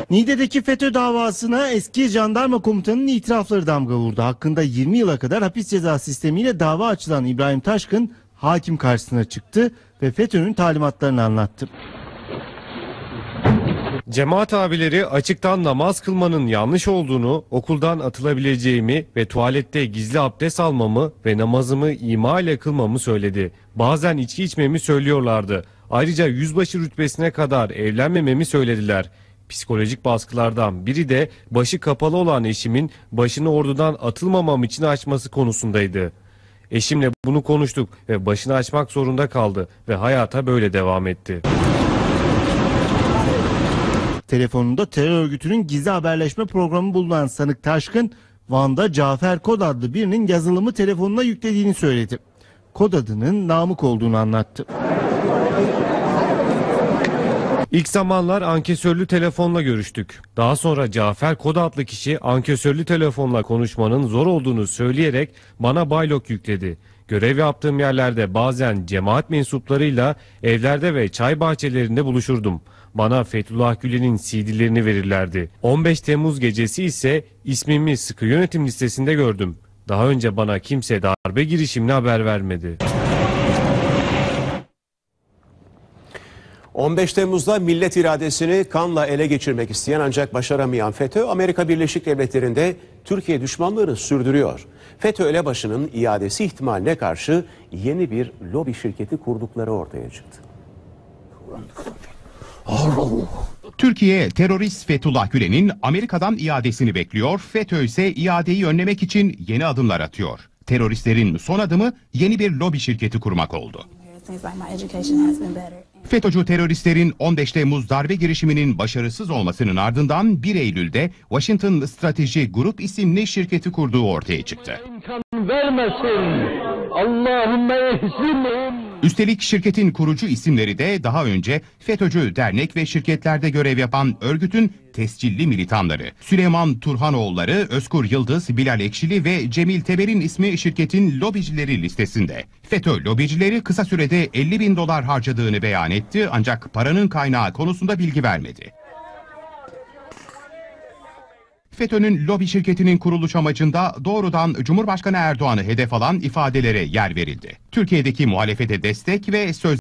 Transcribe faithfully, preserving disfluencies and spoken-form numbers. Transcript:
Niğde'deki FETÖ davasına eski jandarma komutanının itirafları damga vurdu. Hakkında yirmi yıla kadar hapis ceza sistemiyle dava açılan İbrahim Taşkın hakim karşısına çıktı ve FETÖ'nün talimatlarını anlattı. Cemaat abileri açıktan namaz kılmanın yanlış olduğunu, okuldan atılabileceğimi ve tuvalette gizli abdest almamı ve namazımı ima ile kılmamı söyledi. Bazen içki içmemi söylüyorlardı. Ayrıca yüzbaşı rütbesine kadar evlenmememi söylediler. Psikolojik baskılardan biri de başı kapalı olan eşimin başını ordudan atılmamam için açması konusundaydı. Eşimle bunu konuştuk ve başını açmak zorunda kaldı ve hayata böyle devam etti. Telefonunda terör örgütünün gizli haberleşme programı bulunan sanık Taşkın, Van'da Cafer Kod adlı birinin yazılımı telefonuna yüklediğini söyledi. Kod adının Namık olduğunu anlattı. İlk zamanlar ankesörlü telefonla görüştük. Daha sonra Cafer Kod adlı kişi ankesörlü telefonla konuşmanın zor olduğunu söyleyerek bana baylok yükledi. Görev yaptığım yerlerde bazen cemaat mensuplarıyla evlerde ve çay bahçelerinde buluşurdum. Bana Fethullah Gülen'in C D'lerini verirlerdi. on beş Temmuz gecesi ise ismimi sıkı yönetim listesinde gördüm. Daha önce bana kimse darbe girişimine haber vermedi. on beş Temmuz'da millet iradesini kanla ele geçirmek isteyen ancak başaramayan FETÖ, Amerika Birleşik Devletleri'nde Türkiye düşmanlığını sürdürüyor. FETÖ elebaşının iadesi ihtimaline karşı yeni bir lobi şirketi kurdukları ortaya çıktı. Türkiye, terörist Fethullah Gülen'in Amerika'dan iadesini bekliyor. FETÖ ise iadeyi önlemek için yeni adımlar atıyor. Teröristlerin son adımı yeni bir lobi şirketi kurmak oldu. FETÖ'cü teröristlerin on beş Temmuz darbe girişiminin başarısız olmasının ardından bir Eylül'de Washington Strateji Grup isimli şirketi kurduğu ortaya çıktı. Üstelik şirketin kurucu isimleri de daha önce FETÖ'cü dernek ve şirketlerde görev yapan örgütün tescilli militanları. Süleyman Turhanoğulları, Özkur Yıldız, Bilal Ekşili ve Cemil Teber'in ismi şirketin lobicileri listesinde. FETÖ lobicileri kısa sürede elli bin dolar harcadığını beyan etti ancak paranın kaynağı konusunda bilgi vermedi. FETÖ'nün lobi şirketinin kuruluş amacında doğrudan Cumhurbaşkanı Erdoğan'ı hedef alan ifadelere yer verildi. Türkiye'deki muhalefete destek ve söz